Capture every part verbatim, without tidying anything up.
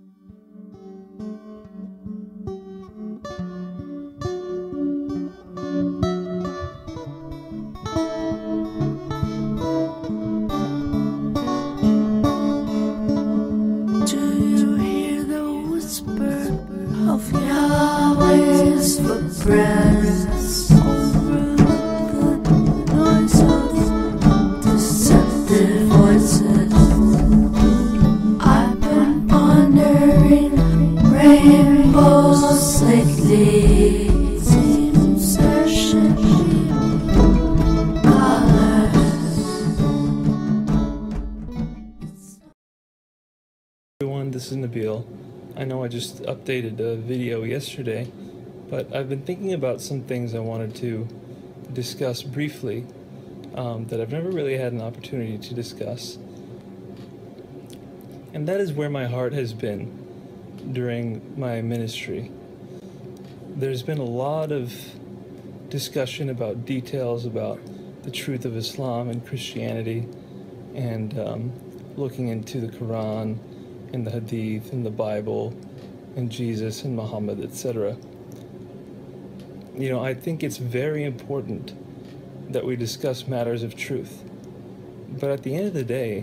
Of Yahweh's footprints over the noise of deceptive voices. I've been pondering rainbows lately. Seems there should be colors. Everyone, this is Nabil. I know I just updated a video yesterday, but I've been thinking about some things I wanted to discuss briefly um, that I've never really had an opportunity to discuss. And that is where my heart has been during my ministry. There's been a lot of discussion about details about the truth of Islam and Christianity, and um, looking into the Quran and the Hadith and the Bible and Jesus and Muhammad, et cetera. You know, I think it's very important that we discuss matters of truth. But at the end of the day,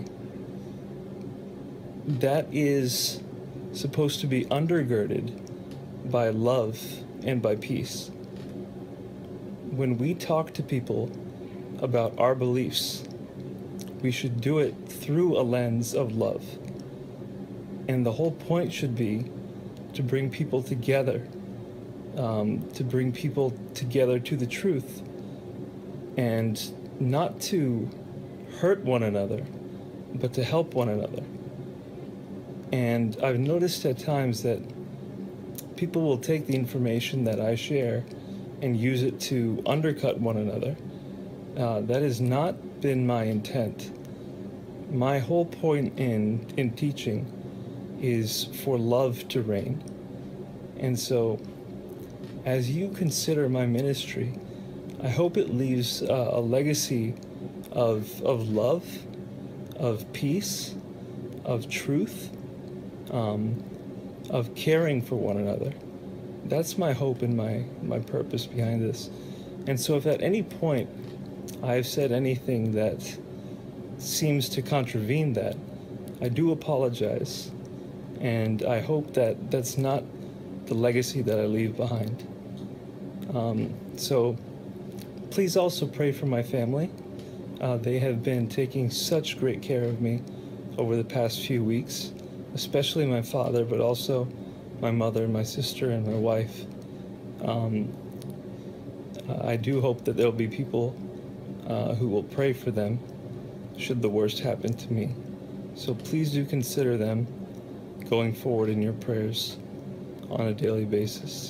that is supposed to be undergirded by love and by peace. When we talk to people about our beliefs, we should do it through a lens of love. And the whole point should be to bring people together, um, to bring people together to the truth, and not to hurt one another, but to help one another. And I've noticed at times that people will take the information that I share and use it to undercut one another. Uh, that has not been my intent. My whole point in, in teaching is for love to reign. And so, as you consider my ministry, I hope it leaves uh, a legacy of, of love, of peace, of truth, um, of caring for one another. That's my hope and my, my purpose behind this. And so if at any point I've said anything that seems to contravene that, I do apologize. And I hope that that's not the legacy that I leave behind. Um, so please also pray for my family. Uh, they have been taking such great care of me over the past few weeks, especially my father, but also my mother, my sister, and my wife. Um, I do hope that there'll be people uh, who will pray for them should the worst happen to me. So please do consider them going forward in your prayers on a daily basis.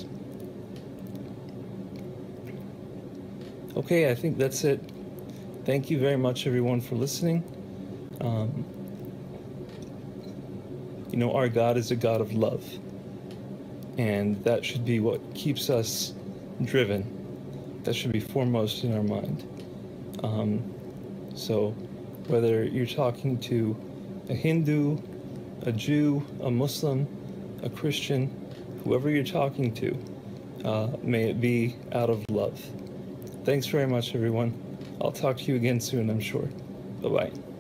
Okay, I think that's it. Thank you very much, everyone, for listening. Um, you know, our God is a God of love, and that should be what keeps us driven. That should be foremost in our mind. Um, so whether you're talking to a Hindu, a Jew, a Muslim, a Christian, whoever you're talking to, uh, may it be out of love. Thanks very much, everyone. I'll talk to you again soon, I'm sure. Bye-bye.